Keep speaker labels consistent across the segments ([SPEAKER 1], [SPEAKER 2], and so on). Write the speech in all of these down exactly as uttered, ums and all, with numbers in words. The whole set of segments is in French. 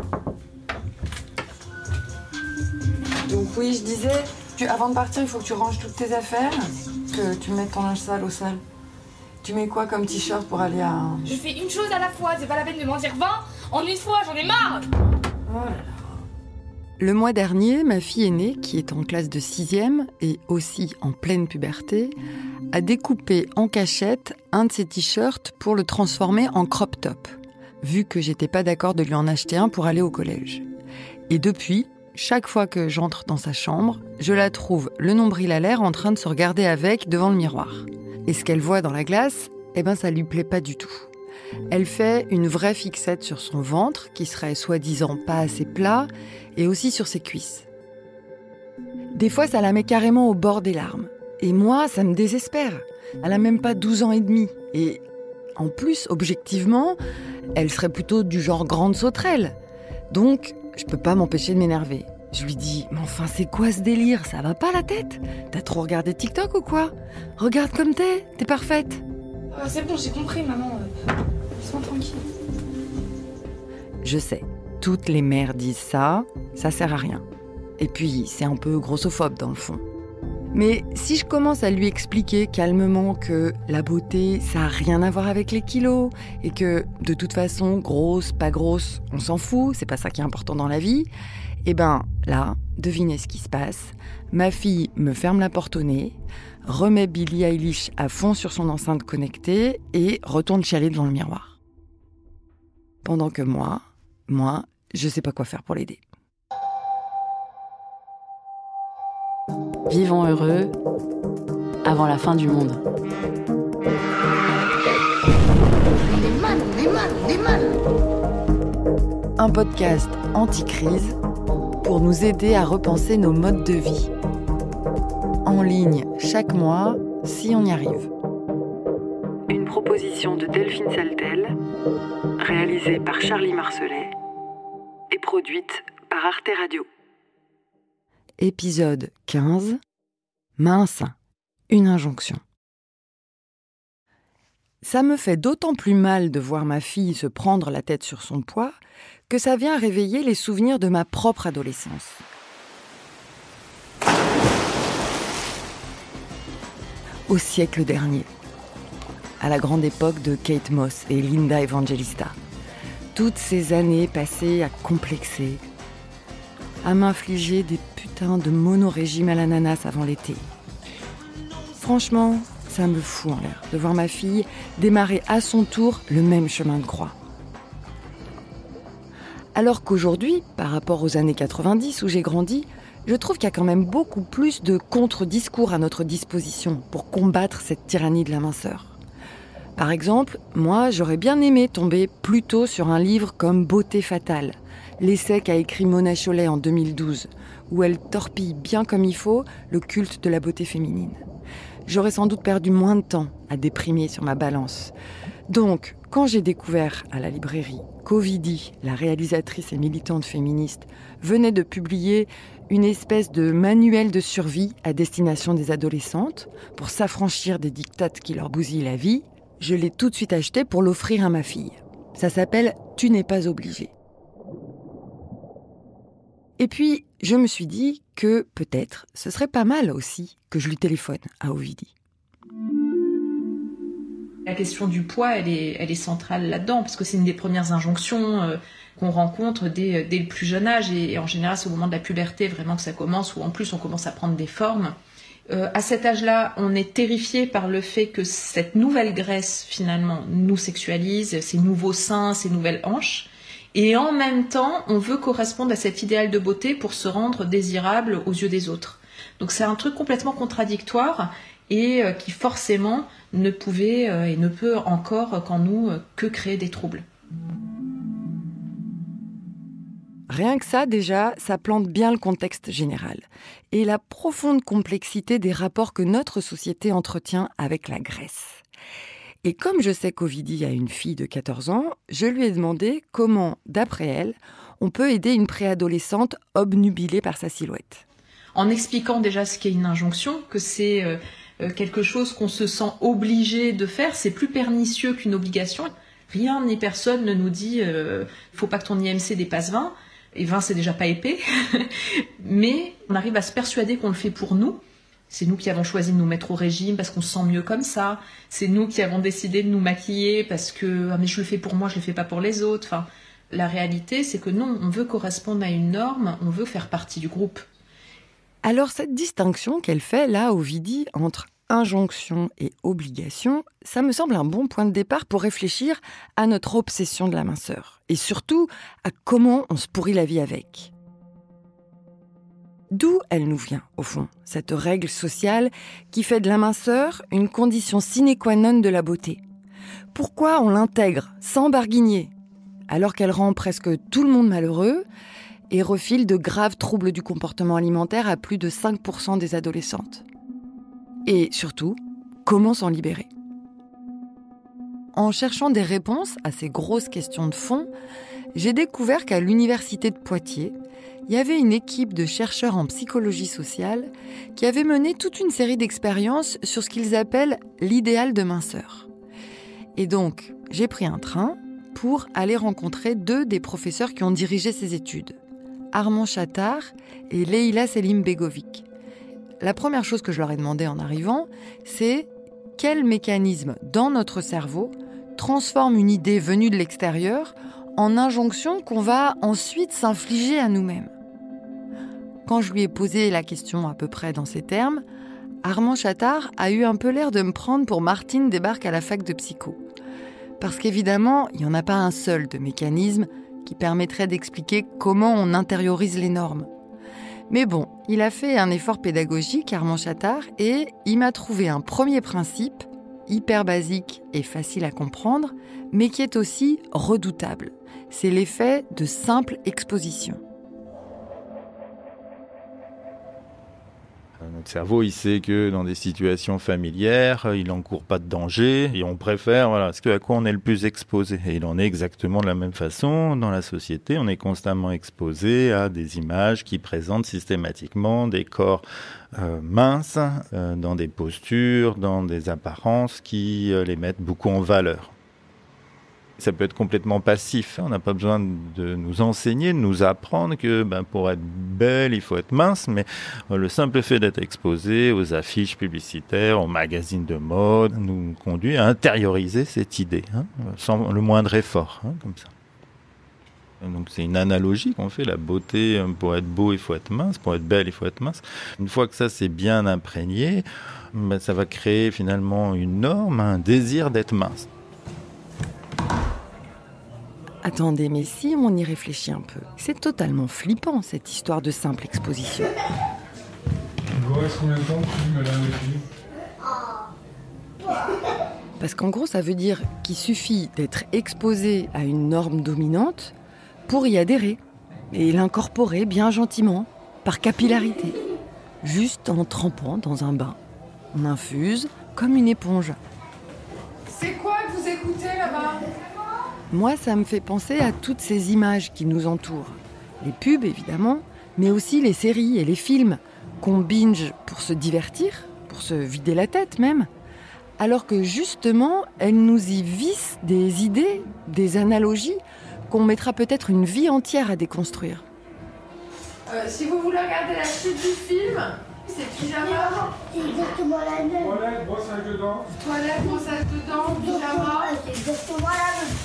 [SPEAKER 1] Donc oui, je disais, tu, avant de partir, il faut que tu ranges toutes tes affaires, que tu mettes ton linge sale au sale. Tu mets quoi comme t-shirt pour aller à...
[SPEAKER 2] Je fais une chose à la fois, c'est pas la peine de m'en dire vingt en une fois, j'en ai marre.
[SPEAKER 1] Oh là là.
[SPEAKER 3] Le mois dernier, ma fille aînée, qui est en classe de sixième et aussi en pleine puberté, a découpé en cachette un de ses t-shirts pour le transformer en crop top, vu que j'étais pas d'accord de lui en acheter un pour aller au collège. Et depuis, chaque fois que j'entre dans sa chambre, je la trouve le nombril à l'air en train de se regarder avec devant le miroir. Et ce qu'elle voit dans la glace, eh ben ça lui plaît pas du tout. Elle fait une vraie fixette sur son ventre, qui serait soi-disant pas assez plat, et aussi sur ses cuisses. Des fois, ça la met carrément au bord des larmes. Et moi, ça me désespère. Elle a même pas douze ans et demi. Et en plus, objectivement, elle serait plutôt du genre grande sauterelle. Donc, je peux pas m'empêcher de m'énerver. Je lui dis « Mais enfin, c'est quoi ce délire? Ça va pas la tête? T'as trop regardé TikTok ou quoi? Regarde comme t'es, t'es parfaite !»
[SPEAKER 2] Oh, c'est bon, j'ai compris, maman. Euh, Sois tranquille.
[SPEAKER 3] Je sais, toutes les mères disent ça, ça sert à rien. Et puis, c'est un peu grossophobe dans le fond. Mais si je commence à lui expliquer calmement que la beauté, ça n'a rien à voir avec les kilos, et que de toute façon, grosse, pas grosse, on s'en fout, c'est pas ça qui est important dans la vie, eh ben là, devinez ce qui se passe. Ma fille me ferme la porte au nez, remet Billie Eilish à fond sur son enceinte connectée et retourne chialer devant le miroir. Pendant que moi, moi, je sais pas quoi faire pour l'aider.
[SPEAKER 4] Vivons heureux avant la fin du monde.
[SPEAKER 5] On est mal, on est mal, on est mal.
[SPEAKER 3] Un podcast anti-crise pour nous aider à repenser nos modes de vie. En ligne chaque mois, si on y arrive. Une proposition de Delphine Saltel, réalisée par Charlie Marcelet et produite par Arte Radio. Épisode quinze. Mince, une injonction. Ça me fait d'autant plus mal de voir ma fille se prendre la tête sur son poids que ça vient réveiller les souvenirs de ma propre adolescence. Au siècle dernier, à la grande époque de Kate Moss et Linda Evangelista. Toutes ces années passées à complexer, à m'infliger des putains de monorégimes à l'ananas avant l'été. Franchement, ça me fout en l'air de voir ma fille démarrer à son tour le même chemin de croix. Alors qu'aujourd'hui, par rapport aux années quatre-vingt-dix où j'ai grandi, je trouve qu'il y a quand même beaucoup plus de contre-discours à notre disposition pour combattre cette tyrannie de la minceur. Par exemple, moi, j'aurais bien aimé tomber plus tôt sur un livre comme Beauté fatale, l'essai qu'a écrit Mona Chollet en deux mille douze, où elle torpille bien comme il faut le culte de la beauté féminine. J'aurais sans doute perdu moins de temps à déprimer sur ma balance. Donc, quand j'ai découvert à la librairie qu'Ovidie, la réalisatrice et militante féministe, venait de publier une espèce de manuel de survie à destination des adolescentes pour s'affranchir des diktats qui leur bousillent la vie, je l'ai tout de suite acheté pour l'offrir à ma fille. Ça s'appelle « Tu n'es pas obligé ». Et puis, je me suis dit que peut-être ce serait pas mal aussi que je lui téléphone à Ovidie.
[SPEAKER 6] La question du poids, elle est, elle est centrale là-dedans, parce que c'est une des premières injonctions euh, qu'on rencontre dès, dès le plus jeune âge, et, et en général c'est au moment de la puberté vraiment que ça commence, où en plus on commence à prendre des formes. Euh, à cet âge-là, on est terrifié par le fait que cette nouvelle graisse, finalement, nous sexualise, ces nouveaux seins, ces nouvelles hanches, et en même temps, on veut correspondre à cet idéal de beauté pour se rendre désirable aux yeux des autres. Donc c'est un truc complètement contradictoire, et euh, qui forcément ne pouvait euh, et ne peut encore qu'en nous euh, que créer des troubles.
[SPEAKER 3] Rien que ça, déjà, ça plante bien le contexte général et la profonde complexité des rapports que notre société entretient avec la graisse. Et comme je sais qu'Ovidie a une fille de quatorze ans, je lui ai demandé comment, d'après elle, on peut aider une préadolescente obnubilée par sa silhouette.
[SPEAKER 6] En expliquant déjà ce qu'est une injonction, que c'est euh, quelque chose qu'on se sent obligé de faire, c'est plus pernicieux qu'une obligation. Rien ni personne ne nous dit euh, faut pas que ton I M C dépasse vingt, et vingt c'est déjà pas épais, mais on arrive à se persuader qu'on le fait pour nous. C'est nous qui avons choisi de nous mettre au régime parce qu'on se sent mieux comme ça. C'est nous qui avons décidé de nous maquiller parce que ah mais je le fais pour moi, je le fais pas pour les autres. Enfin, la réalité, c'est que non, on veut correspondre à une norme, on veut faire partie du groupe.
[SPEAKER 3] Alors cette distinction qu'elle fait là, Ovidie, entre injonction et obligation, ça me semble un bon point de départ pour réfléchir à notre obsession de la minceur. Et surtout, à comment on se pourrit la vie avec. D'où elle nous vient, au fond, cette règle sociale qui fait de la minceur une condition sine qua non de la beauté. Pourquoi on l'intègre sans barguigner, alors qu'elle rend presque tout le monde malheureux et refile de graves troubles du comportement alimentaire à plus de cinq pour cent des adolescentes? Et surtout, comment s'en libérer? En cherchant des réponses à ces grosses questions de fond, j'ai découvert qu'à l'université de Poitiers, il y avait une équipe de chercheurs en psychologie sociale qui avait mené toute une série d'expériences sur ce qu'ils appellent l'idéal de minceur. Et donc, j'ai pris un train pour aller rencontrer deux des professeurs qui ont dirigé ces études, Armand Chattard et Leïla Selim-Begovic. La première chose que je leur ai demandé en arrivant, c'est quel mécanisme dans notre cerveau transforme une idée venue de l'extérieur en injonction qu'on va ensuite s'infliger à nous-mêmes. Quand je lui ai posé la question à peu près dans ces termes, Armand Chattard a eu un peu l'air de me prendre pour Martine débarque à la fac de psycho. Parce qu'évidemment, il n'y en a pas un seul de mécanisme qui permettrait d'expliquer comment on intériorise les normes. Mais bon, il a fait un effort pédagogique, Armand Chattard, et il m'a trouvé un premier principe, hyper basique et facile à comprendre, mais qui est aussi redoutable. C'est l'effet de simple exposition.
[SPEAKER 7] Notre cerveau, il sait que dans des situations familières, il n'encourt pas de danger et on préfère, voilà, ce à quoi on est le plus exposé. Et il en est exactement de la même façon dans la société. On est constamment exposé à des images qui présentent systématiquement des corps euh, minces, euh, dans des postures, dans des apparences qui euh, les mettent beaucoup en valeur. Ça peut être complètement passif. On n'a pas besoin de nous enseigner, de nous apprendre que ben, pour être belle, il faut être mince. Mais le simple fait d'être exposé aux affiches publicitaires, aux magazines de mode, nous conduit à intérioriser cette idée, hein, sans le moindre effort, hein, comme ça. Donc c'est une analogie qu'on fait. La beauté, pour être beau, il faut être mince. Pour être belle, il faut être mince. Une fois que ça c'est bien imprégné, ben, ça va créer finalement une norme, un désir d'être mince.
[SPEAKER 3] Attendez, mais si on y réfléchit un peu, c'est totalement flippant cette histoire de simple exposition.
[SPEAKER 8] Il vous reste combien de temps, madame le
[SPEAKER 3] Parce qu'en gros, ça veut dire qu'il suffit d'être exposé à une norme dominante pour y adhérer et l'incorporer bien gentiment, par capillarité, juste en trempant dans un bain. On infuse comme une éponge.
[SPEAKER 1] C'est quoi que vous écoutez là-bas ?
[SPEAKER 3] Moi, ça me fait penser à toutes ces images qui nous entourent. Les pubs, évidemment, mais aussi les séries et les films qu'on binge pour se divertir, pour se vider la tête même, alors que justement, elles nous y vissent des idées, des analogies qu'on mettra peut-être une vie entière à déconstruire.
[SPEAKER 1] Euh, si vous voulez regarder la suite du film, c'est pyjama.
[SPEAKER 5] C'est exactement la même.
[SPEAKER 8] Toilette, brossage de dents.
[SPEAKER 1] Toilette, brossage de dents, pyjama.
[SPEAKER 5] C'est exactement la même.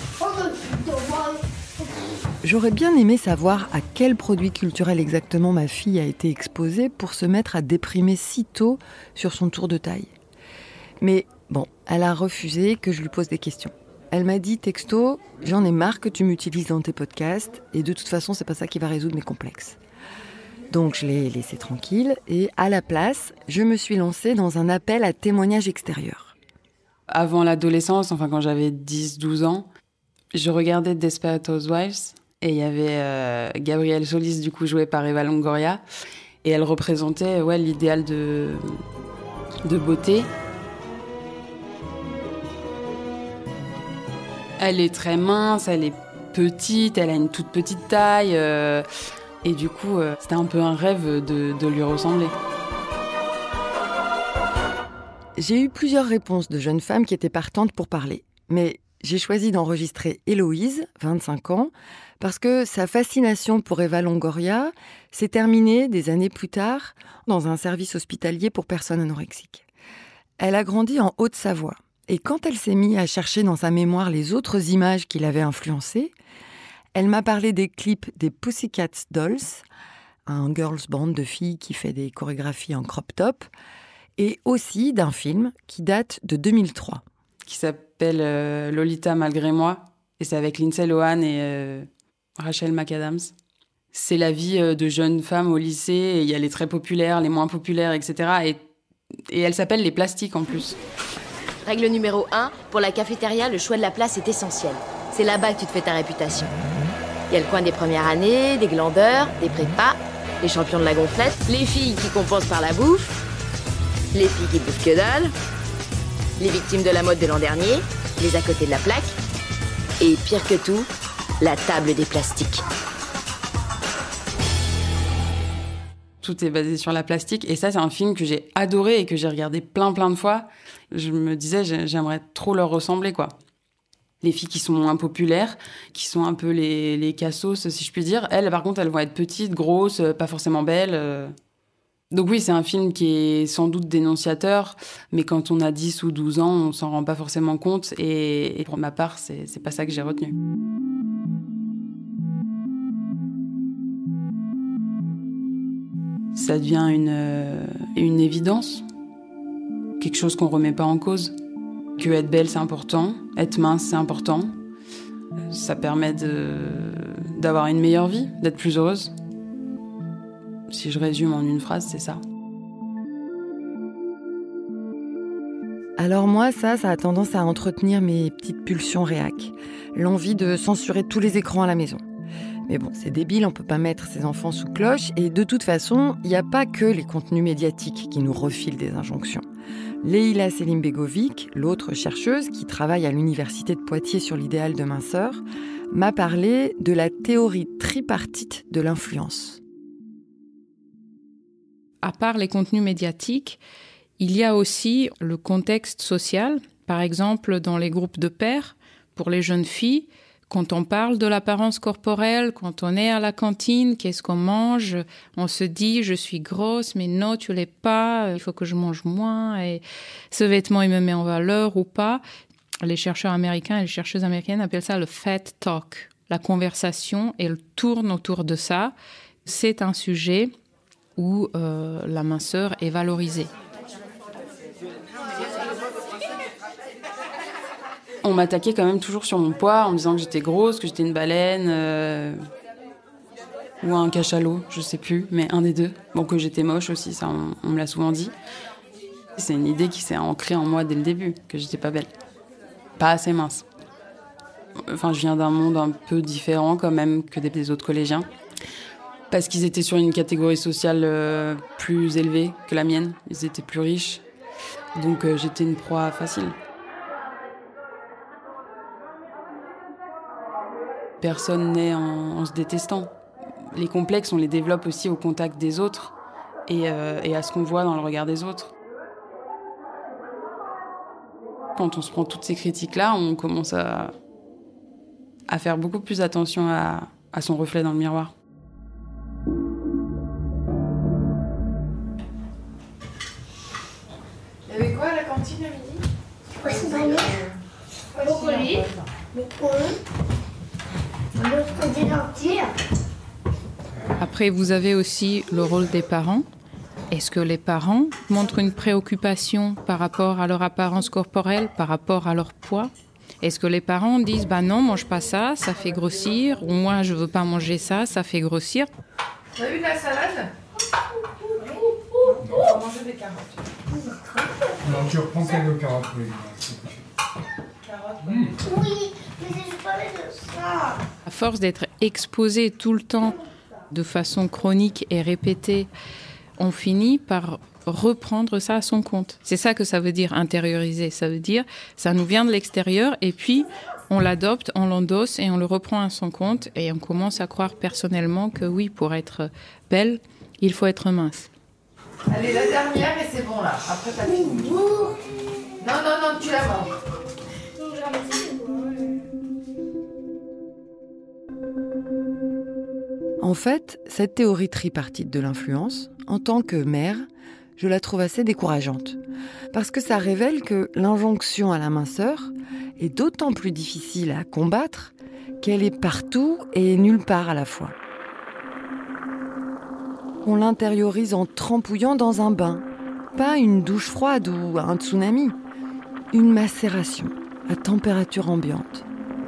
[SPEAKER 3] J'aurais bien aimé savoir à quel produit culturel exactement ma fille a été exposée pour se mettre à déprimer si tôt sur son tour de taille. Mais bon, elle a refusé que je lui pose des questions. Elle m'a dit texto, j'en ai marre que tu m'utilises dans tes podcasts et de toute façon, c'est pas ça qui va résoudre mes complexes. Donc je l'ai laissée tranquille et à la place, je me suis lancée dans un appel à témoignages extérieurs.
[SPEAKER 4] Avant l'adolescence, enfin quand j'avais dix douze ans, je regardais Desperate Housewives et il y avait euh, Gabrielle Solis, du coup jouée par Eva Longoria, et elle représentait ouais, l'idéal de, de beauté. Elle est très mince, elle est petite, elle a une toute petite taille, euh, et du coup euh, c'était un peu un rêve de, de lui ressembler.
[SPEAKER 3] J'ai eu plusieurs réponses de jeunes femmes qui étaient partantes pour parler, mais j'ai choisi d'enregistrer Héloïse, vingt-cinq ans, parce que sa fascination pour Eva Longoria s'est terminée des années plus tard dans un service hospitalier pour personnes anorexiques. Elle a grandi en Haute-Savoie. Et quand elle s'est mise à chercher dans sa mémoire les autres images qui l'avaient influencée, elle m'a parlé des clips des Pussycat Dolls, un girls band de filles qui fait des chorégraphies en crop top, et aussi d'un film qui date de deux mille trois.
[SPEAKER 4] Qui s'appelle euh, Lolita malgré moi, et c'est avec Lindsay Lohan et euh, Rachel McAdams. C'est la vie euh, de jeunes femmes au lycée, et il y a les très populaires, les moins populaires, et cetera. Et, et elle s'appelle Les Plastiques en plus.
[SPEAKER 9] Règle numéro un, pour la cafétéria, le choix de la place est essentiel. C'est là-bas que tu te fais ta réputation. Il y a le coin des premières années, des glandeurs, des prépas, les champions de la gonflette, les filles qui compensent par la bouffe, les filles qui bouffent que dalle, les victimes de la mode de l'an dernier, les à côté de la plaque, et pire que tout, la table des plastiques.
[SPEAKER 4] Tout est basé sur la plastique, et ça, c'est un film que j'ai adoré et que j'ai regardé plein plein de fois. Je me disais, j'aimerais trop leur ressembler, quoi. Les filles qui sont moins populaires, qui sont un peu les, les cassos, si je puis dire, elles, par contre, elles vont être petites, grosses, pas forcément belles. Donc oui, c'est un film qui est sans doute dénonciateur, mais quand on a dix ou douze ans, on s'en rend pas forcément compte, et, et pour ma part, c'est, c'est pas ça que j'ai retenu. Ça devient une, une évidence, quelque chose qu'on remet pas en cause. Que être belle, c'est important, être mince, c'est important. Ça permet de, d'avoir une meilleure vie, d'être plus heureuse. Si je résume en une phrase, c'est ça.
[SPEAKER 3] Alors moi, ça, ça a tendance à entretenir mes petites pulsions réac. L'envie de censurer tous les écrans à la maison. Mais bon, c'est débile, on peut pas mettre ses enfants sous cloche. Et de toute façon, il n'y a pas que les contenus médiatiques qui nous refilent des injonctions. Leïla Selim-Begovic, l'autre chercheuse qui travaille à l'université de Poitiers sur l'idéal de minceur, m'a parlé de la théorie tripartite de l'influence.
[SPEAKER 10] À part les contenus médiatiques, il y a aussi le contexte social. Par exemple, dans les groupes de pairs, pour les jeunes filles, quand on parle de l'apparence corporelle, quand on est à la cantine, qu'est-ce qu'on mange? On se dit, je suis grosse, mais non, tu l'es pas, il faut que je mange moins, et ce vêtement, il me met en valeur ou pas. Les chercheurs américains et les chercheuses américaines appellent ça le fat talk. La conversation, elle tourne autour de ça. C'est un sujet où euh, la minceur est valorisée.
[SPEAKER 4] On m'attaquait quand même toujours sur mon poids en me disant que j'étais grosse, que j'étais une baleine euh, ou un cachalot, je sais plus, mais un des deux. Bon, que j'étais moche aussi, ça on, on me l'a souvent dit. C'est une idée qui s'est ancrée en moi dès le début, que j'étais pas belle. Pas assez mince. Enfin, je viens d'un monde un peu différent quand même que des autres collégiens. Parce qu'ils étaient sur une catégorie sociale euh, plus élevée que la mienne. Ils étaient plus riches. Donc euh, j'étais une proie facile. Personne n'est en, en se détestant. Les complexes, on les développe aussi au contact des autres et, euh, et à ce qu'on voit dans le regard des autres. Quand on se prend toutes ces critiques-là, on commence à, à faire beaucoup plus attention à, à son reflet dans le miroir.
[SPEAKER 1] Il y avait quoi à la cantine à midi?
[SPEAKER 5] Poisson pané, brocoli, brocoli, l'autre des lentilles.
[SPEAKER 10] Après, vous avez aussi le rôle des parents. Est-ce que les parents montrent une préoccupation par rapport à leur apparence corporelle, par rapport à leur poids? Est-ce que les parents disent bah non, mange pas ça, ça fait grossir, ou moi je veux pas manger ça, ça fait grossir?
[SPEAKER 1] T'as eu de la salade? On va manger des carottes.
[SPEAKER 8] Alors tu reprends quelques carottes, oui.
[SPEAKER 1] Carottes.
[SPEAKER 8] Mmh.
[SPEAKER 5] Oui, mais je parlais de ça.
[SPEAKER 10] À force d'être exposé tout le temps de façon chronique et répétée, on finit par reprendre ça à son compte. C'est ça que ça veut dire intérioriser. Ça veut dire ça nous vient de l'extérieur et puis on l'adopte, on l'endosse et on le reprend à son compte et on commence à croire personnellement que oui, pour être belle, il faut être mince.
[SPEAKER 1] Allez, la dernière et c'est bon là. Après t'as fini. Non, non, non, tu la manges.
[SPEAKER 3] En fait, cette théorie tripartite de l'influence, en tant que mère, je la trouve assez décourageante. Parce que ça révèle que l'injonction à la minceur est d'autant plus difficile à combattre qu'elle est partout et nulle part à la fois. On l'intériorise en trempouillant dans un bain, pas une douche froide ou un tsunami, une macération à température ambiante.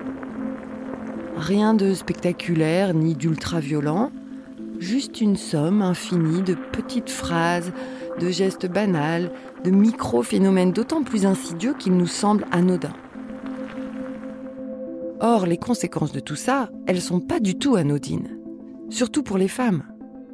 [SPEAKER 3] Rien de spectaculaire ni d'ultra-violent, juste une somme infinie de petites phrases, de gestes banals, de micro-phénomènes d'autant plus insidieux qu'ils nous semblent anodins. Or, les conséquences de tout ça, elles sont pas du tout anodines, surtout pour les femmes.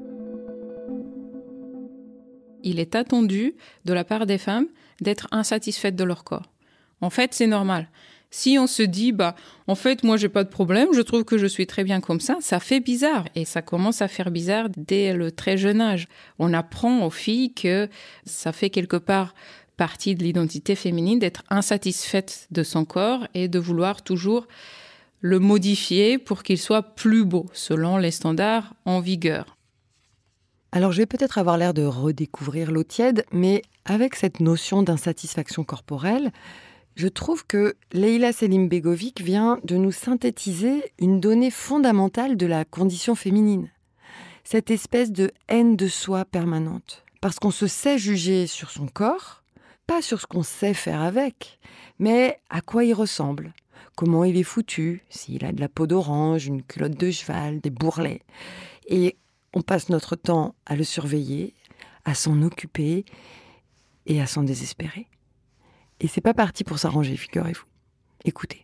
[SPEAKER 10] Il est attendu de la part des femmes d'être insatisfaites de leur corps. En fait, c'est normal. Si on se dit, bah, en fait, moi, j'ai pas de problème, je trouve que je suis très bien comme ça, ça fait bizarre. Et ça commence à faire bizarre dès le très jeune âge. On apprend aux filles que ça fait quelque part partie de l'identité féminine d'être insatisfaite de son corps et de vouloir toujours le modifier pour qu'il soit plus beau, selon les standards en vigueur.
[SPEAKER 3] Alors, je vais peut-être avoir l'air de redécouvrir l'eau tiède, mais avec cette notion d'insatisfaction corporelle, je trouve que Leila Selim-Begovic vient de nous synthétiser une donnée fondamentale de la condition féminine. Cette espèce de haine de soi permanente. Parce qu'on se sait juger sur son corps, pas sur ce qu'on sait faire avec, mais à quoi il ressemble, comment il est foutu, s'il a de la peau d'orange, une culotte de cheval, des bourrelets. Et on passe notre temps à le surveiller, à s'en occuper et à s'en désespérer. Et c'est pas parti pour s'arranger, figurez-vous. Écoutez.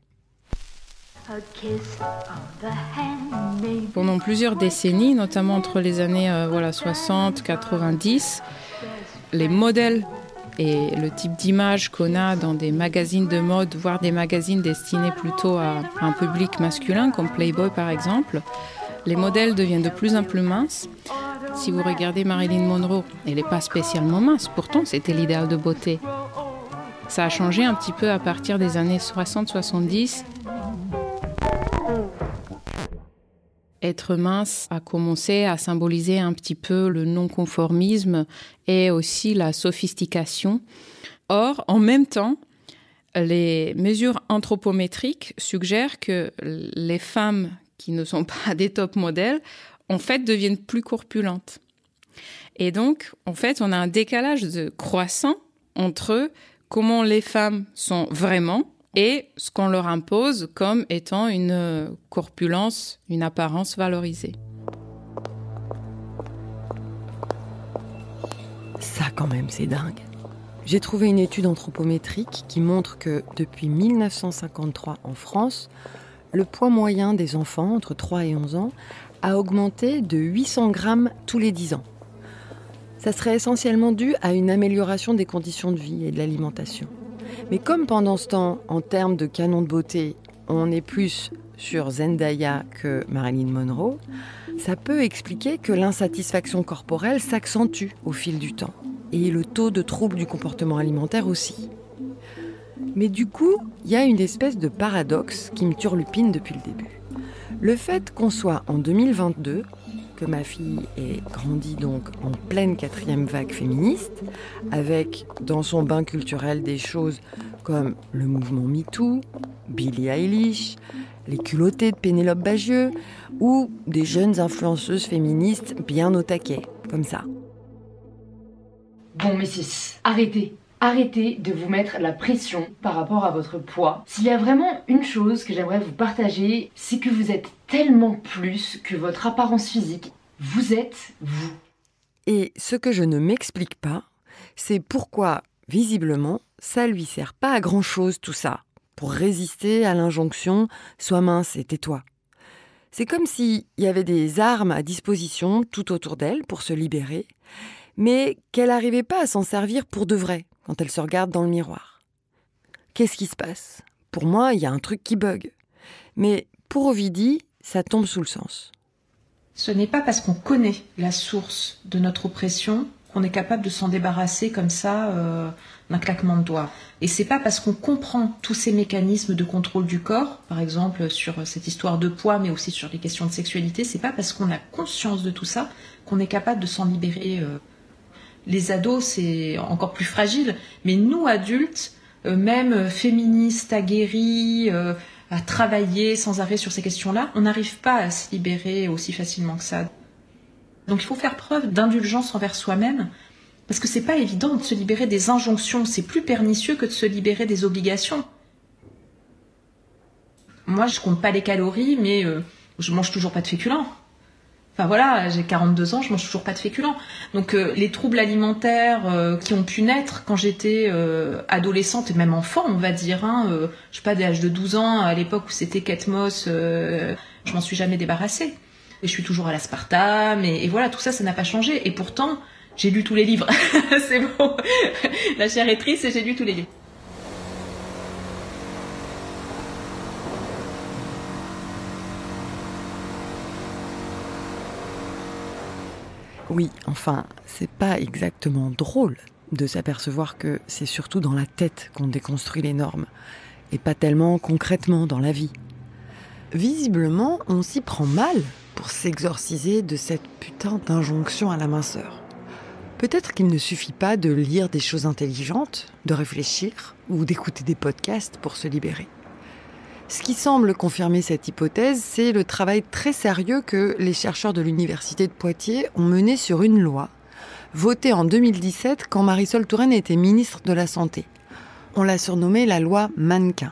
[SPEAKER 10] Pendant plusieurs décennies, notamment entre les années euh, voilà, soixante quatre-vingt-dix, les modèles et le type d'image qu'on a dans des magazines de mode, voire des magazines destinés plutôt à un public masculin, comme Playboy par exemple, les modèles deviennent de plus en plus minces. Si vous regardez Marilyn Monroe, elle n'est pas spécialement mince, pourtant c'était l'idéal de beauté. Ça a changé un petit peu à partir des années soixante soixante-dix. Être mince a commencé à symboliser un petit peu le non-conformisme et aussi la sophistication. Or, en même temps, les mesures anthropométriques suggèrent que les femmes qui ne sont pas des top modèles, en fait, deviennent plus corpulentes. Et donc, en fait, on a un décalage de croissant entre comment les femmes sont vraiment et ce qu'on leur impose comme étant une corpulence, une apparence valorisée.
[SPEAKER 3] Ça, quand même, c'est dingue. J'ai trouvé une étude anthropométrique qui montre que depuis mille neuf cent cinquante-trois en France, le poids moyen des enfants entre trois et onze ans a augmenté de huit cents grammes tous les dix ans. Ça serait essentiellement dû à une amélioration des conditions de vie et de l'alimentation. Mais comme pendant ce temps, en termes de canon de beauté, on est plus sur Zendaya que Marilyn Monroe, ça peut expliquer que l'insatisfaction corporelle s'accentue au fil du temps. Et le taux de troubles du comportement alimentaire aussi. Mais du coup, il y a une espèce de paradoxe qui me turlupine depuis le début. Le fait qu'on soit en deux mille vingt-deux, que ma fille ait grandi donc en pleine quatrième vague féministe, avec dans son bain culturel des choses comme le mouvement MeToo, Billie Eilish, les culottées de Pénélope Bagieux, ou des jeunes influenceuses féministes bien au taquet, comme ça.
[SPEAKER 11] Bon, Missis, arrêtez. Arrêtez de vous mettre la pression par rapport à votre poids. S'il y a vraiment une chose que j'aimerais vous partager, c'est que vous êtes tellement plus que votre apparence physique. Vous êtes vous.
[SPEAKER 3] Et ce que je ne m'explique pas, c'est pourquoi, visiblement, ça lui sert pas à grand-chose tout ça, pour résister à l'injonction « sois mince et tais-toi ». C'est comme s'il y avait des armes à disposition tout autour d'elle pour se libérer, mais qu'elle n'arrivait pas à s'en servir pour de vrai quand elle se regarde dans le miroir. Qu'est-ce qui se passe ? Pour moi, il y a un truc qui bug. Mais pour Ovidie, ça tombe sous le sens.
[SPEAKER 6] Ce n'est pas parce qu'on connaît la source de notre oppression qu'on est capable de s'en débarrasser comme ça euh, d'un claquement de doigts. Et c'est pas parce qu'on comprend tous ces mécanismes de contrôle du corps, par exemple sur cette histoire de poids, mais aussi sur les questions de sexualité, c'est pas parce qu'on a conscience de tout ça qu'on est capable de s'en libérer. Euh. Les ados, c'est encore plus fragile, mais nous, adultes, euh, même féministes, aguerris, euh, à travailler sans arrêt sur ces questions-là, on n'arrive pas à se libérer aussi facilement que ça. Donc il faut faire preuve d'indulgence envers soi-même, parce que c'est pas évident de se libérer des injonctions, c'est plus pernicieux que de se libérer des obligations. Moi, je compte pas les calories, mais euh, je mange toujours pas de féculents. Enfin voilà, j'ai quarante-deux ans, je mange toujours pas de féculents. Donc euh, les troubles alimentaires euh, qui ont pu naître quand j'étais euh, adolescente et même enfant, on va dire, hein, euh, je sais pas, dès l'âge de douze ans, à l'époque où c'était Ketmos, euh, je m'en suis jamais débarrassée. Et je suis toujours à l'aspartame, et, et voilà, tout ça, ça n'a pas changé. Et pourtant, j'ai lu tous les livres. C'est bon. La chair est triste et j'ai lu tous les livres.
[SPEAKER 3] Oui, enfin, c'est pas exactement drôle de s'apercevoir que c'est surtout dans la tête qu'on déconstruit les normes, et pas tellement concrètement dans la vie. Visiblement, on s'y prend mal pour s'exorciser de cette putain d'injonction à la minceur. Peut-être qu'il ne suffit pas de lire des choses intelligentes, de réfléchir ou d'écouter des podcasts pour se libérer. Ce qui semble confirmer cette hypothèse, c'est le travail très sérieux que les chercheurs de l'université de Poitiers ont mené sur une loi, votée en deux mille dix-sept quand Marisol Touraine était ministre de la Santé. On l'a surnommée la loi mannequin.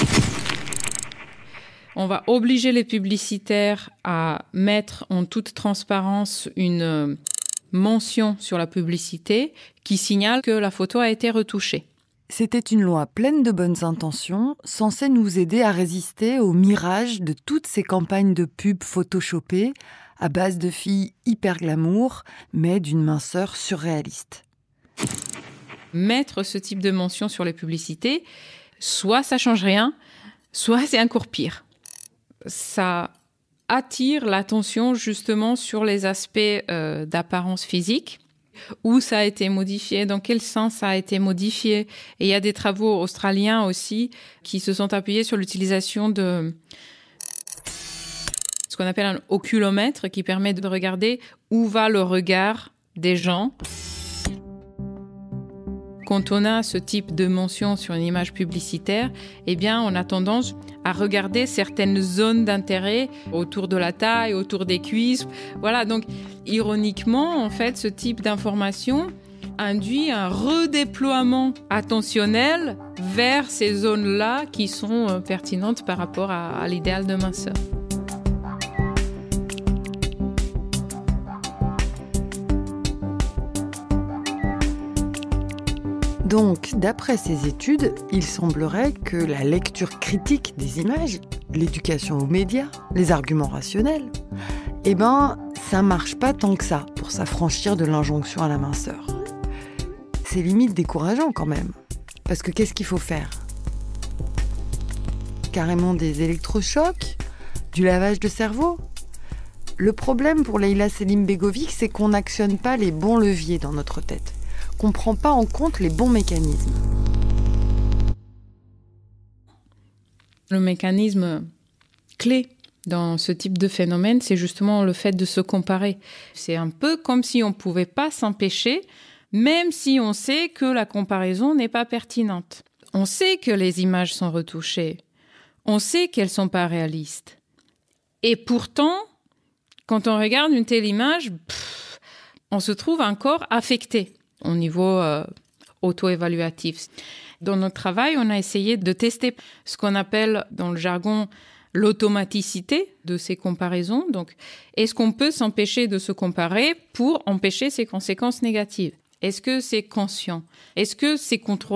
[SPEAKER 10] On va obliger les publicitaires à mettre en toute transparence une mention sur la publicité qui signale que la photo a été retouchée.
[SPEAKER 3] C'était une loi pleine de bonnes intentions, censée nous aider à résister au mirage de toutes ces campagnes de pub photoshopées à base de filles hyper glamour, mais d'une minceur surréaliste.
[SPEAKER 10] Mettre ce type de mention sur les publicités, soit ça change rien, soit c'est encore pire. Ça attire l'attention justement sur les aspects euh, d'apparence physique, où ça a été modifié, dans quel sens ça a été modifié. Et il y a des travaux australiens aussi qui se sont appuyés sur l'utilisation de ce qu'on appelle un oculomètre qui permet de regarder où va le regard des gens. Quand on a ce type de mention sur une image publicitaire, eh bien, on a tendance à regarder certaines zones d'intérêt autour de la taille, autour des cuisses. Voilà, donc, ironiquement, en fait, ce type d'information induit un redéploiement attentionnel vers ces zones-là qui sont pertinentes par rapport à, à l'idéal de minceur.
[SPEAKER 3] Donc, d'après ces études, il semblerait que la lecture critique des images, l'éducation aux médias, les arguments rationnels, eh ben, ça marche pas tant que ça pour s'affranchir de l'injonction à la minceur. C'est limite décourageant quand même. Parce que qu'est-ce qu'il faut faire ? Carrément des électrochocs ? Du lavage de cerveau ? Le problème pour Leïla Selim-Begovic, c'est qu'on n'actionne pas les bons leviers dans notre tête. Qu'on ne prend pas en compte les bons mécanismes.
[SPEAKER 10] Le mécanisme clé dans ce type de phénomène, c'est justement le fait de se comparer. C'est un peu comme si on ne pouvait pas s'empêcher, même si on sait que la comparaison n'est pas pertinente. On sait que les images sont retouchées. On sait qu'elles ne sont pas réalistes. Et pourtant, quand on regarde une telle image, pff, on se trouve encore affecté au niveau euh, auto-évaluatif. Dans notre travail, on a essayé de tester ce qu'on appelle dans le jargon l'automaticité de ces comparaisons. Donc, est-ce qu'on peut s'empêcher de se comparer pour empêcher ces conséquences négatives ? Est-ce que c'est conscient ? Est-ce que c'est contrôlable ?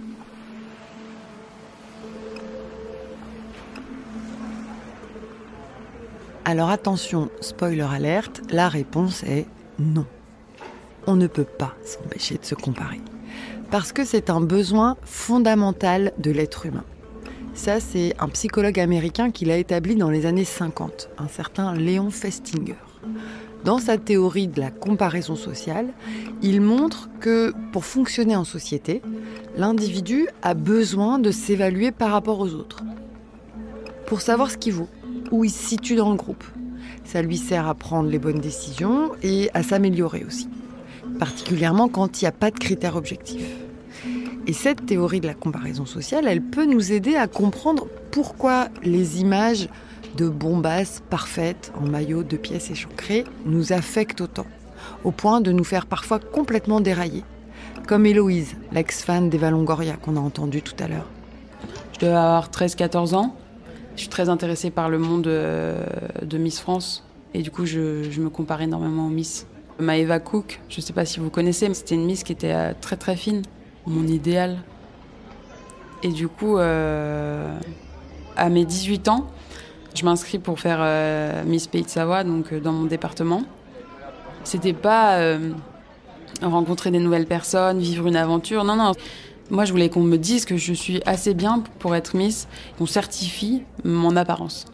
[SPEAKER 3] Alors attention, spoiler alerte, la réponse est non. On ne peut pas s'empêcher de se comparer. Parce que c'est un besoin fondamental de l'être humain. Ça, c'est un psychologue américain qui l'a établi dans les années cinquante, un certain Léon Festinger. Dans sa théorie de la comparaison sociale, il montre que pour fonctionner en société, l'individu a besoin de s'évaluer par rapport aux autres. Pour savoir ce qu'il vaut, où il se situe dans le groupe. Ça lui sert à prendre les bonnes décisions et à s'améliorer aussi. Particulièrement quand il n'y a pas de critères objectifs. Et cette théorie de la comparaison sociale, elle peut nous aider à comprendre pourquoi les images de bombasses parfaites en maillot de pièces échancrées nous affectent autant, au point de nous faire parfois complètement dérailler. Comme Héloïse, l'ex-fan d'Eva Longoria qu'on a entendu tout à l'heure.
[SPEAKER 4] Je devais avoir treize quatorze ans. Je suis très intéressée par le monde de Miss France. Et du coup, je, je me compare énormément aux Miss. Maëva Cook, je ne sais pas si vous connaissez, mais c'était une Miss qui était très très fine. Mon idéal. Et du coup, euh, à mes dix-huit ans, je m'inscris pour faire euh, Miss Pays de Savoie, donc euh, dans mon département. C'était pas euh, rencontrer des nouvelles personnes, vivre une aventure. Non, non. Moi, je voulais qu'on me dise que je suis assez bien pour être Miss, qu'on certifie mon apparence.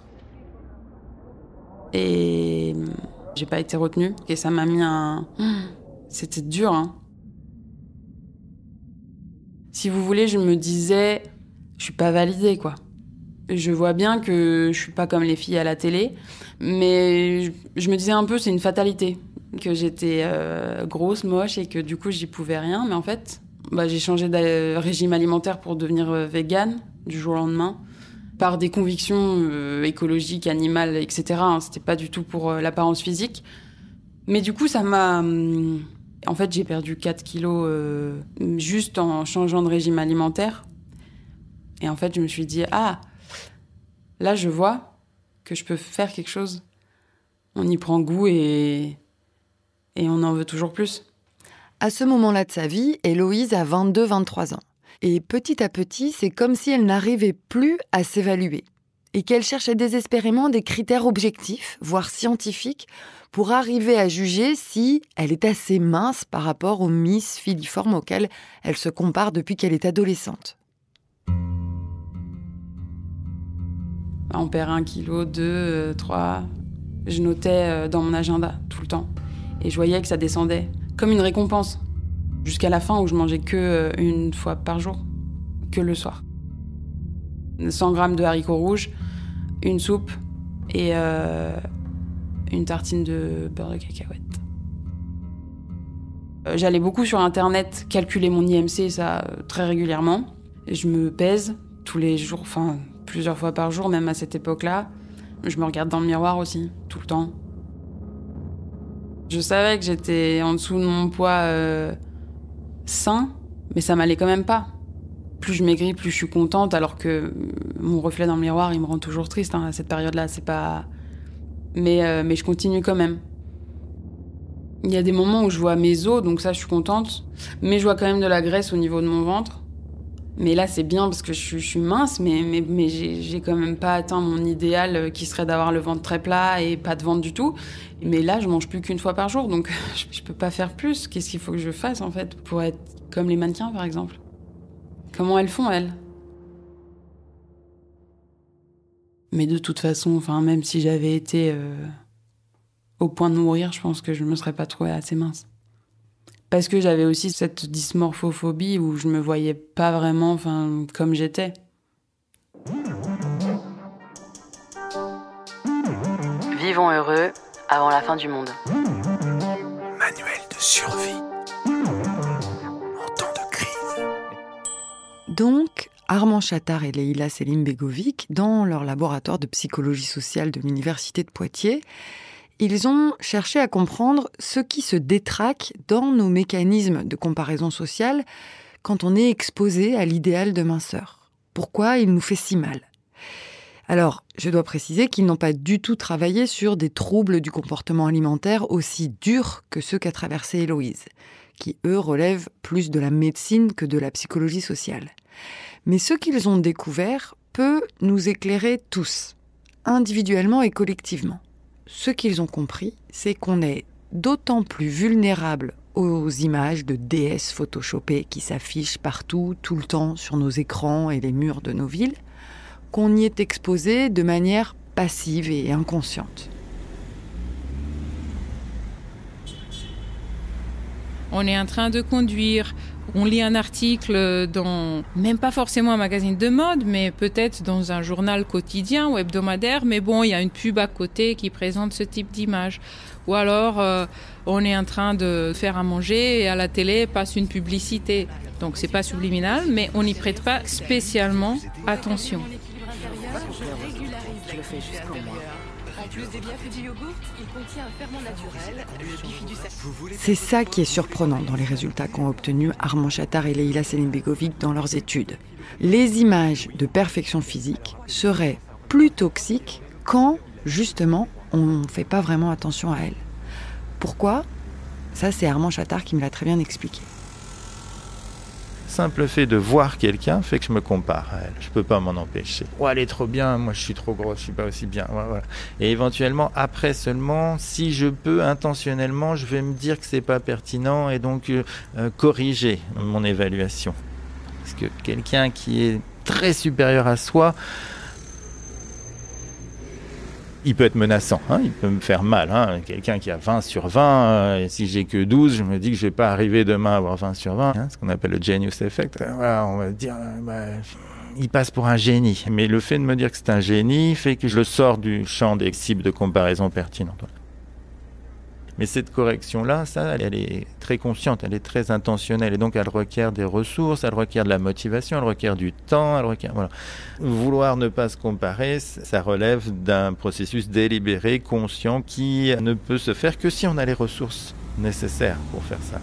[SPEAKER 4] Et j'ai pas été retenue. Et ça m'a mis un... C'était dur, hein. Si vous voulez, je me disais, je suis pas validée, quoi. Je vois bien que je suis pas comme les filles à la télé, mais je, je me disais un peu, c'est une fatalité, que j'étais euh, grosse, moche, et que du coup, j'y pouvais rien. Mais en fait, bah, j'ai changé de régime alimentaire pour devenir euh, végane, du jour au lendemain, par des convictions euh, écologiques, animales, et cetera. Hein, c'était pas du tout pour euh, l'apparence physique. Mais du coup, ça m'a... Hum, En fait, j'ai perdu quatre kilos euh, juste en changeant de régime alimentaire. Et en fait, je me suis dit, ah, là, je vois que je peux faire quelque chose. On y prend goût et, et on en veut toujours plus.
[SPEAKER 3] À ce moment-là de sa vie, Héloïse a vingt-deux vingt-trois ans. Et petit à petit, c'est comme si elle n'arrivait plus à s'évaluer. Et qu'elle cherchait désespérément des critères objectifs, voire scientifiques, pour arriver à juger si elle est assez mince par rapport aux Miss filiformes auxquelles elle se compare depuis qu'elle est adolescente.
[SPEAKER 4] On perd un kilo, deux, trois. Je notais dans mon agenda tout le temps. Et je voyais que ça descendait, comme une récompense. Jusqu'à la fin où je mangeais que une fois par jour, que le soir. cent grammes de haricots rouges, une soupe et euh, une tartine de beurre de cacahuète. Euh, j'allais beaucoup sur Internet calculer mon I M C, ça, euh, très régulièrement. Et je me pèse tous les jours, enfin plusieurs fois par jour, même à cette époque-là. Je me regarde dans le miroir aussi, tout le temps. Je savais que j'étais en dessous de mon poids euh, sain, mais ça m'allait quand même pas. Plus je maigris, plus je suis contente, alors que mon reflet dans le miroir, il me rend toujours triste, hein, à cette période-là, c'est pas... Mais, euh, mais je continue quand même. Il y a des moments où je vois mes os, donc ça, je suis contente. Mais je vois quand même de la graisse au niveau de mon ventre. Mais là, c'est bien parce que je, je suis mince, mais, mais, mais j'ai, j'ai quand même pas atteint mon idéal qui serait d'avoir le ventre très plat et pas de ventre du tout. Mais là, je mange plus qu'une fois par jour, donc je, je peux pas faire plus. Qu'est-ce qu'il faut que je fasse, en fait, pour être comme les mannequins, par exemple ? Comment elles font, elles ? Mais de toute façon, enfin, même si j'avais été euh, au point de mourir, je pense que je ne me serais pas trouvée assez mince. Parce que j'avais aussi cette dysmorphophobie où je me voyais pas vraiment, enfin, comme j'étais.
[SPEAKER 12] Vivons heureux avant la fin du monde.
[SPEAKER 13] Manuel de survie en temps de crise.
[SPEAKER 3] Donc, Armand Chattard et Leïla Selim-Begovic, dans leur laboratoire de psychologie sociale de l'Université de Poitiers, ils ont cherché à comprendre ce qui se détraque dans nos mécanismes de comparaison sociale quand on est exposé à l'idéal de minceur. Pourquoi il nous fait si mal ? Alors, je dois préciser qu'ils n'ont pas du tout travaillé sur des troubles du comportement alimentaire aussi durs que ceux qu'a traversé Héloïse, qui, eux, relèvent plus de la médecine que de la psychologie sociale. Mais ce qu'ils ont découvert peut nous éclairer tous, individuellement et collectivement. Ce qu'ils ont compris, c'est qu'on est d'autant plus vulnérable aux images de déesses photoshopées qui s'affichent partout, tout le temps, sur nos écrans et les murs de nos villes, qu'on y est exposé de manière passive et inconsciente.
[SPEAKER 10] on est en train de conduire, on lit un article dans, même pas forcément un magazine de mode, mais peut-être dans un journal quotidien ou hebdomadaire, mais bon, il y a une pub à côté qui présente ce type d'image. Ou alors, euh, on est en train de faire à manger et à la télé passe une publicité. Donc, c'est pas subliminal, mais on n'y prête pas spécialement attention.
[SPEAKER 12] Je le fais juste pour moi.
[SPEAKER 14] En plus des bienfaits du yogourt, il contient un ferment naturel, le bifidus.
[SPEAKER 3] C'est ça qui est surprenant dans les résultats qu'ont obtenus Armand Chattard et Leïla Selimbegovic dans leurs études. Les images de perfection physique seraient plus toxiques quand, justement, on ne fait pas vraiment attention à elles. Pourquoi ? Ça, c'est Armand Chattard qui me l'a très bien expliqué.
[SPEAKER 7] Simple fait de voir quelqu'un fait que je me compare à elle. Je peux pas m'en empêcher. Oh, elle est trop bien, moi je suis trop grosse, je suis pas aussi bien. Ouais, voilà. Et éventuellement, après seulement, si je peux, intentionnellement, je vais me dire que c'est pas pertinent et donc euh, euh, corriger mon évaluation. Parce que quelqu'un qui est très supérieur à soi, il peut être menaçant, hein, il peut me faire mal. Hein. Quelqu'un qui a vingt sur vingt, euh, et si j'ai que douze, je me dis que je ne vais pas arriver demain à avoir vingt sur vingt. Hein, ce qu'on appelle le genius effect. Euh, voilà, on va dire, euh, bah, il passe pour un génie. Mais le fait de me dire que c'est un génie fait que je le sors du champ des cibles de comparaison pertinentes. Mais cette correction-là, ça, elle est très consciente, elle est très intentionnelle. Et donc, elle requiert des ressources, elle requiert de la motivation, elle requiert du temps, elle requiert... Voilà. Vouloir ne pas se comparer, ça relève d'un processus délibéré, conscient, qui ne peut se faire que si on a les ressources nécessaires pour faire ça.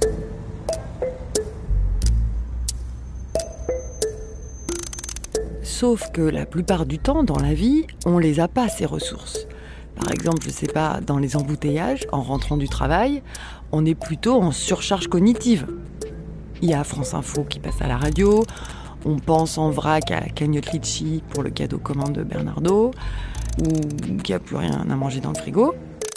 [SPEAKER 3] Sauf que la plupart du temps, dans la vie, on les a pas, ces ressources. Par exemple, je sais pas, dans les embouteillages, en rentrant du travail, on est plutôt en surcharge cognitive. Il y a France Info qui passe à la radio, on pense en vrac à la cagnotte Litchi pour le cadeau commun de Bernardo, ou qu'il n'y a plus rien à manger dans le frigo.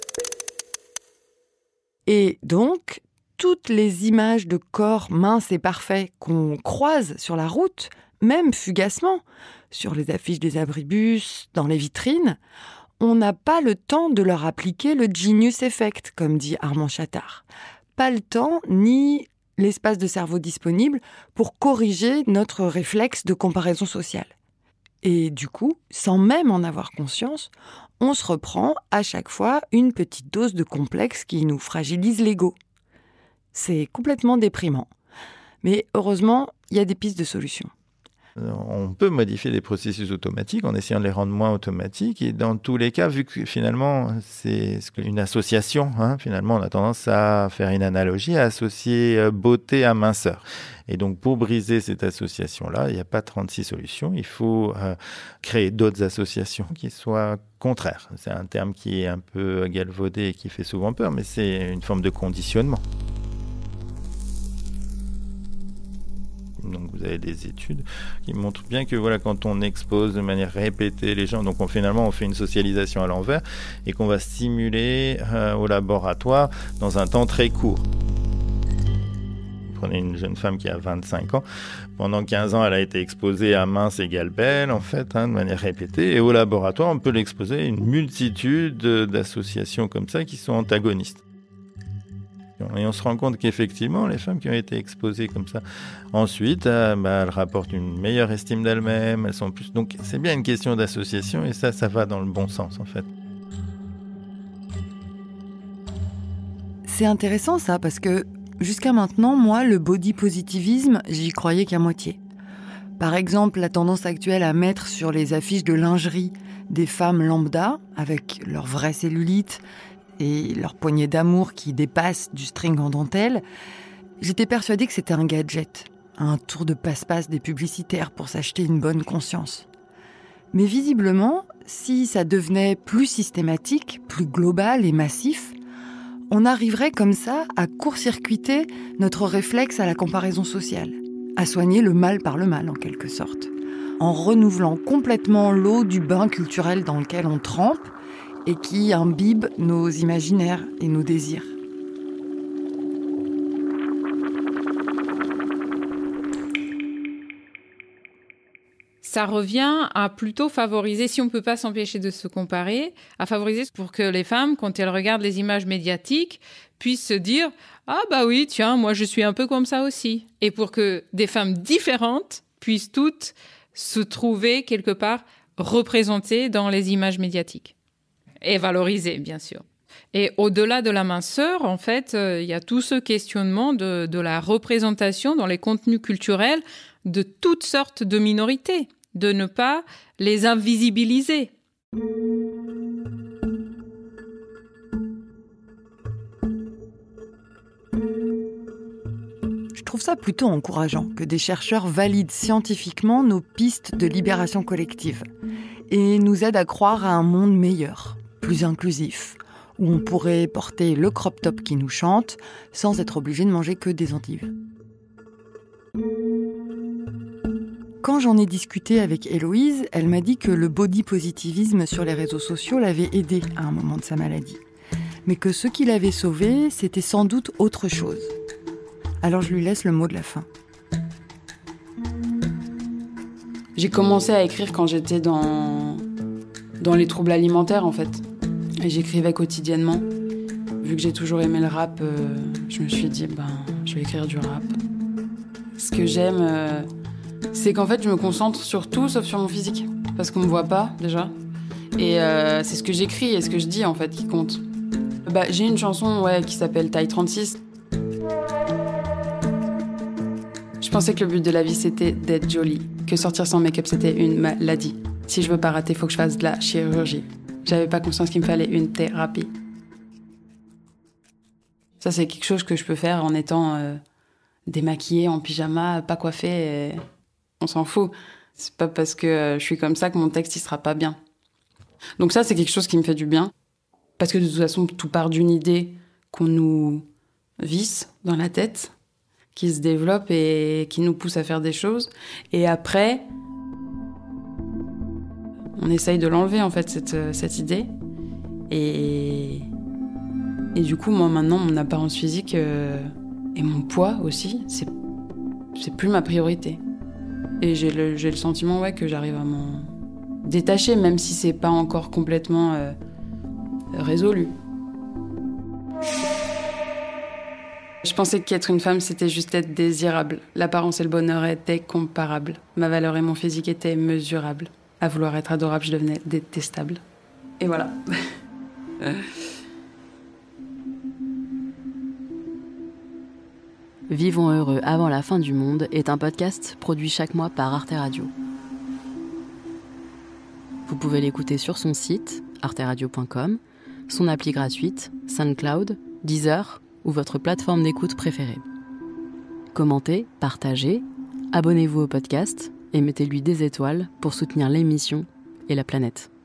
[SPEAKER 3] Et donc, toutes les images de corps minces et parfaits qu'on croise sur la route, même fugacement, sur les affiches des abribus, dans les vitrines, on n'a pas le temps de leur appliquer le genius effect, comme dit Armand Chattard. Pas le temps, ni l'espace de cerveau disponible pour corriger notre réflexe de comparaison sociale. Et du coup, sans même en avoir conscience, on se reprend à chaque fois une petite dose de complexe qui nous fragilise l'ego. C'est complètement déprimant. Mais heureusement, il y a des pistes de solutions.
[SPEAKER 7] On peut modifier des processus automatiques en essayant de les rendre moins automatiques. Et dans tous les cas, vu que finalement, c'est une association, hein, finalement, on a tendance à faire une analogie, à associer beauté à minceur. Et donc, pour briser cette association-là, il n'y a pas trente-six solutions. Il faut euh, créer d'autres associations qui soient contraires. C'est un terme qui est un peu galvaudé et qui fait souvent peur, mais c'est une forme de conditionnement. Donc vous avez des études qui montrent bien que voilà, quand on expose de manière répétée les gens, donc on, finalement on fait une socialisation à l'envers et qu'on va stimuler euh, au laboratoire dans un temps très court. Vous prenez une jeune femme qui a vingt-cinq ans, pendant quinze ans elle a été exposée à mince égale belle en fait, hein, de manière répétée, et au laboratoire on peut l'exposer à une multitude d'associations comme ça qui sont antagonistes. Et on se rend compte qu'effectivement, les femmes qui ont été exposées comme ça, ensuite, euh, bah, elles rapportent une meilleure estime d'elles-mêmes, elles sont plus... Donc c'est bien une question d'association et ça, ça va dans le bon sens en fait.
[SPEAKER 3] C'est intéressant ça, parce que jusqu'à maintenant, moi, le body positivisme, j'y croyais qu'à moitié. Par exemple, la tendance actuelle à mettre sur les affiches de lingerie des femmes lambda, avec leur vraie cellulite, et leur poignée d'amour qui dépasse du string en dentelle, j'étais persuadée que c'était un gadget, un tour de passe-passe des publicitaires pour s'acheter une bonne conscience. Mais visiblement, si ça devenait plus systématique, plus global et massif, on arriverait comme ça à court-circuiter notre réflexe à la comparaison sociale, à soigner le mal par le mal en quelque sorte, en renouvelant complètement l'eau du bain culturel dans lequel on trempe et qui imbibe nos imaginaires et nos désirs.
[SPEAKER 10] ça revient à plutôt favoriser, si on ne peut pas s'empêcher de se comparer, à favoriser pour que les femmes, quand elles regardent les images médiatiques, puissent se dire « Ah bah oui, tiens, moi je suis un peu comme ça aussi ». Et pour que des femmes différentes puissent toutes se trouver quelque part représentées dans les images médiatiques. Et valorisées, bien sûr. Et au-delà de la minceur, en fait, euh, il y a tout ce questionnement de, de la représentation dans les contenus culturels de toutes sortes de minorités, de ne pas les invisibiliser.
[SPEAKER 3] Je trouve ça plutôt encourageant que des chercheurs valident scientifiquement nos pistes de libération collective et nous aident à croire à un monde meilleur, plus inclusif, où on pourrait porter le crop top qui nous chante sans être obligé de manger que des endives. Quand j'en ai discuté avec Héloïse, elle m'a dit que le body positivisme sur les réseaux sociaux l'avait aidée à un moment de sa maladie. Mais que ce qui l'avait sauvée, c'était sans doute autre chose. Alors je lui laisse le mot de la fin.
[SPEAKER 4] J'ai commencé à écrire quand j'étais dans, dans les troubles alimentaires, en fait. Et j'écrivais quotidiennement. Vu que j'ai toujours aimé le rap, euh, je me suis dit, ben, je vais écrire du rap. Ce que j'aime, euh, c'est qu'en fait, je me concentre sur tout sauf sur mon physique. Parce qu'on me voit pas, déjà. Et euh, c'est ce que j'écris et ce que je dis, en fait, qui compte. Bah, j'ai une chanson ouais, qui s'appelle Taille trente-six. Je pensais que le but de la vie, c'était d'être jolie. Que sortir sans make-up, c'était une maladie. Si je veux pas rater, faut que je fasse de la chirurgie. J'avais pas conscience qu'il me fallait une thérapie. Ça, c'est quelque chose que je peux faire en étant euh, démaquillée, en pyjama, pas coiffée. Et... on s'en fout. C'est pas parce que euh, je suis comme ça que mon texte, il sera pas bien. Donc ça, c'est quelque chose qui me fait du bien. Parce que de toute façon, tout part d'une idée qu'on nous visse dans la tête, qui se développe et qui nous pousse à faire des choses. Et après... on essaye de l'enlever, en fait, cette, cette idée. Et, et du coup, moi, maintenant, mon apparence physique euh, et mon poids aussi, c'est, c'est plus ma priorité. Et j'ai le, j'ai le sentiment ouais, que j'arrive à m'en détacher, même si c'est pas encore complètement euh, résolu. Je pensais qu'être une femme, c'était juste être désirable. L'apparence et le bonheur étaient comparables. Ma valeur et mon physique étaient mesurables. À vouloir être adorable, je devenais détestable. Et voilà.
[SPEAKER 12] Vivons heureux avant la fin du monde est un podcast produit chaque mois par Arte Radio. Vous pouvez l'écouter sur son site, arte radio point com, son appli gratuite, SoundCloud, Deezer ou votre plateforme d'écoute préférée. Commentez, partagez, abonnez-vous au podcast et mettez-lui des étoiles pour soutenir l'émission et la planète.